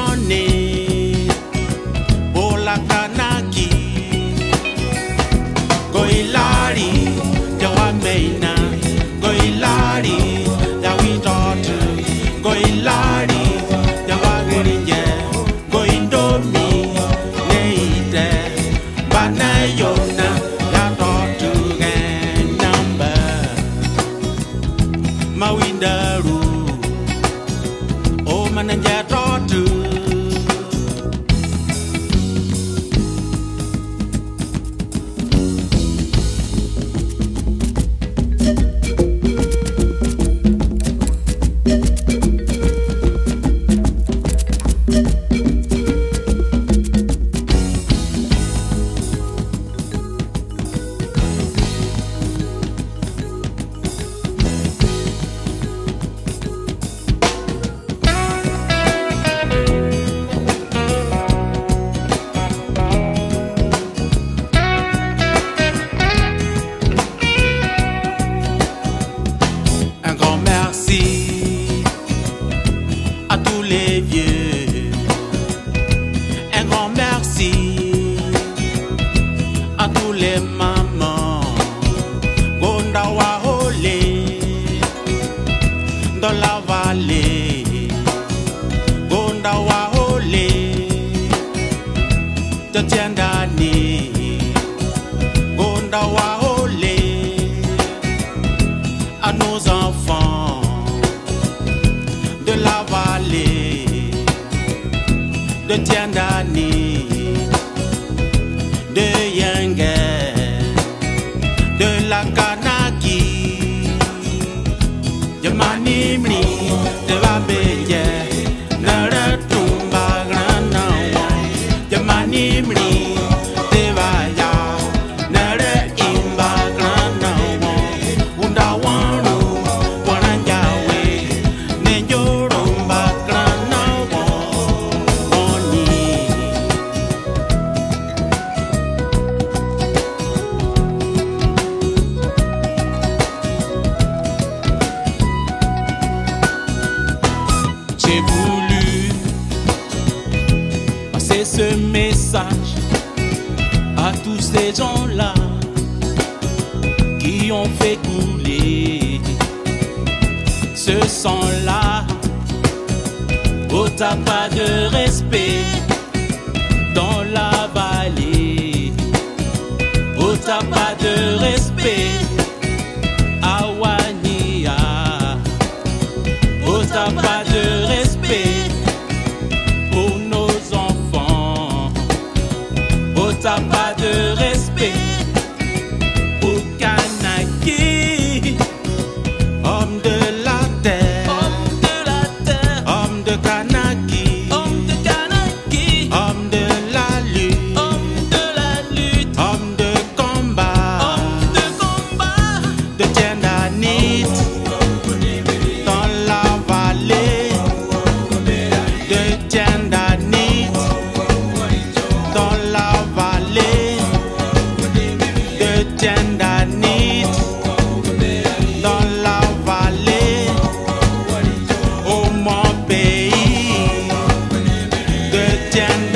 journée pour la Kanaki. Goilari, Jawameina, Goilari, Jawitotu, Goilari, Jawagirinje, Goindomi, Neite, Banayona, Yatotu, and number. Mawindaru, oh mananja totu. À tous les vieux, un grand merci à tous les mamans, Gondawa Olé, dans la vallée, Gondawa Olé, de Tiendani, Gondawa Olé, à nos enfants de la vallée, de Tiendani, de Yengue, de la Kanaki, de Manimri, de Babeye, de Retumba Granawa, de Manimri, de Vaya, de Imba Granawa, Undawaru, Wananjawe, Nenjorumba Granawa, Oni. J'ai voulu passer ce message à tous ces gens-là qui ont fait couler ce sang-là. Oh, t'as pas de respect dans la vallée. Oh, t'as pas de respect à Wania. Oh, t'as pas de respect pour nos enfants. Oh, t'as pas de respect pour Kanaki, homme de la terre, homme de Kanaki, homme de la lutte, homme de combat, de Tiendanit, dans la vallée, de Tiendanit, dans la vallée, de Tiendanit, dans la vallée, au mon pays, de Tiendanit.